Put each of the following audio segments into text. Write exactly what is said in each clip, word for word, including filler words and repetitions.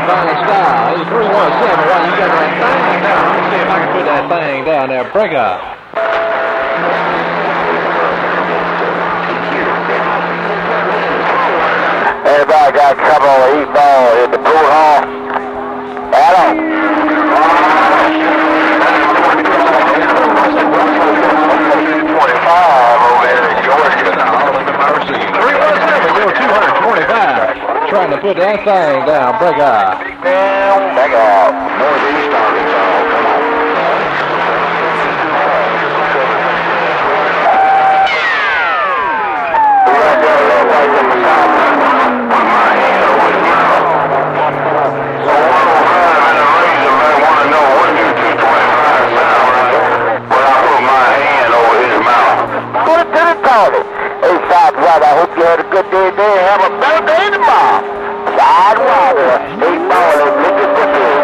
fine style. He's three one seven. Well, you got that thing down. Let me see if I can put that thing down there. Break up. Everybody got a couple of eight balls in the pool hall. Adam. twenty-five over there in Georgia. three one seven, you're two twenty-five. Trying to put that thing down. Break up. Big down, back out. Northeast Arkansas, come on. I hope you had a good day today. Have a better day tomorrow. Side water, eight ball, and look at the field.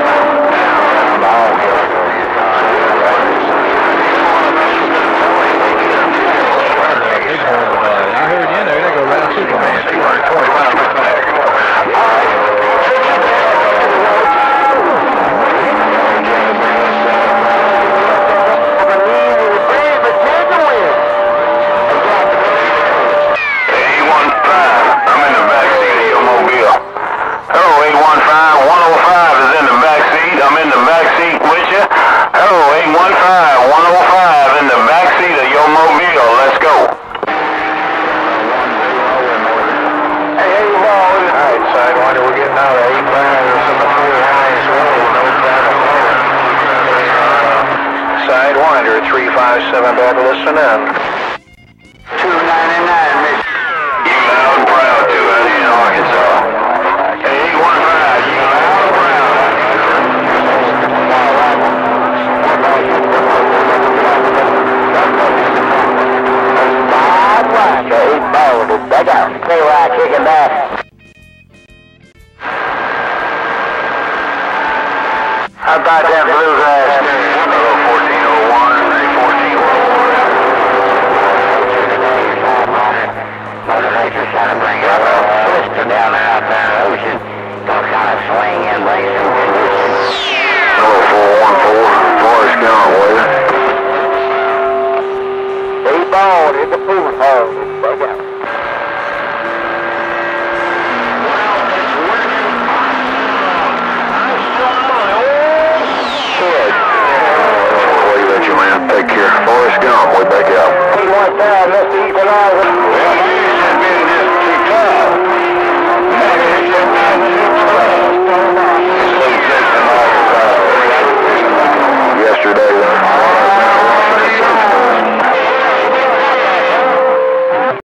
I heard you in there. They go around Superman. three five seven, back listen in. two ninety-nine, Miss. You loud and proud, too, out in Arkansas. Hey, eight one five, you loud and proud. Five one, eight ball, back out. Stay right, kicking back. How about that bluegrass? fourteen oh one. Mother Nature's trying to bring up a blister down there.